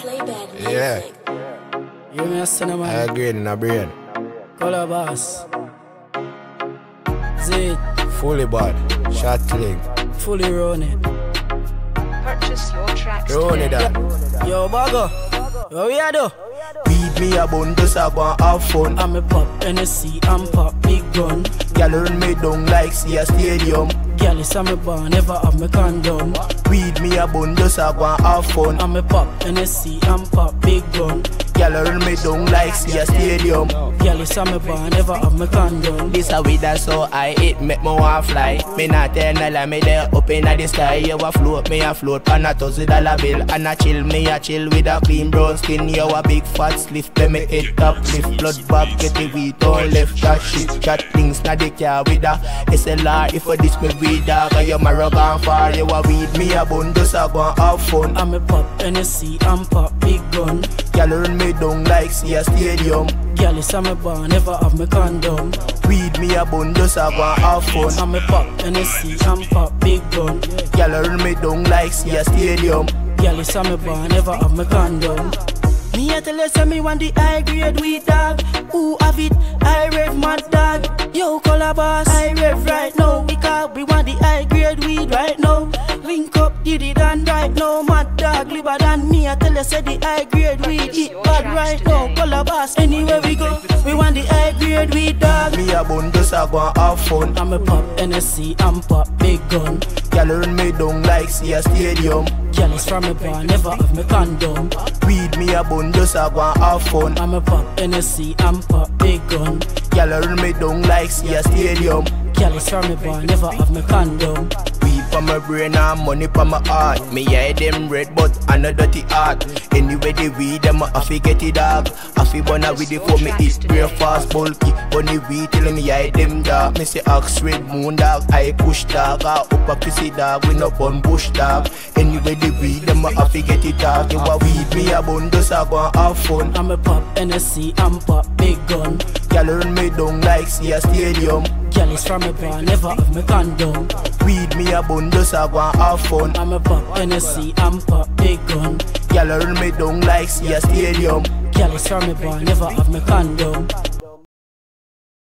Yeah, You me a cinnamon. I agree in the brain. Color boss. Zit. Fully bad, shot clean. Fully run it. Purchase your tracks Run it today. that. Yo, Bago. What we a do? Beat me a bun, just a go and have fun. I'm a pop NSC and pop big gun. Girl run me down like see a stadium. Girl is a me bar, never have me condom. Weed me a bun, just a go and have fun. I'm a pop NSC and pop big gun. Girl run me down like see a stadium. Girl is a me bar, never have me condom. This a weed that so I it make me want fly. Me not tell no lie, me there up in the sky. You a float, me a float on a $1,000 bill. And a chill, me a chill with a clean brown skin. You a big fat spliff, let me head top lift. Blood bag, get the weed don't left that shit. Chat things na the car with a SLR. If for this me weed dog, and you marrow gone far. You a weed, me a bun, just a go and have fun. I'm a pop NSC and pop big gun. Girl run me down like see a stadium. Girl is a me bar, never have me condom. Weed me a bun, just a go and have fun. I'm a pop NSC and pop big gun. Girl run me down like see a stadium. Girl is a me bar, never have me condom. Me a tell you say me want the high grade weed dog. Who have it? I rev mad dog. Yo color boss, I rev right now because we want the high grade weed right now. Link up, did it and right now. Mad dog, liver than me. I tell you say the high grade weed it bad right now. Color boss, anywhere we go, we want the high grade weed dog. Me a bun, just a go and have fun. I'm a pop NSC and pop big gun. Girl run me down like see a stadium. Girl is from a bar, never have me condom. Weed me a bun, just a go and have fun. I'm a pop NSC and pop big gun. Girl run me down like see a stadium. Girl is from a bar, never have me condom. Weed for my brain and money for my heart. Me eye them red but I no dirty heart. Anyway the weed them I fi get it dog. I fi wanna with it for me eat breakfast bulky. Bunny weed till me eye them dog. Me say ox red moon dog, I push dog. I up a pussy dog, we no bun bush dog. Anyway the weed them I fi get it dog. You a weed me a bun, just a go and have fun. I'm a pop NSC and pop big gun. Girl run me down like see a stadium. Girl is from a bar, never have me condom. Weed me a bun, just a go and have fun. I'm a pop NSC and pop big gun. Girl run me down like see a stadium. Girl is from a bar, never have me condom.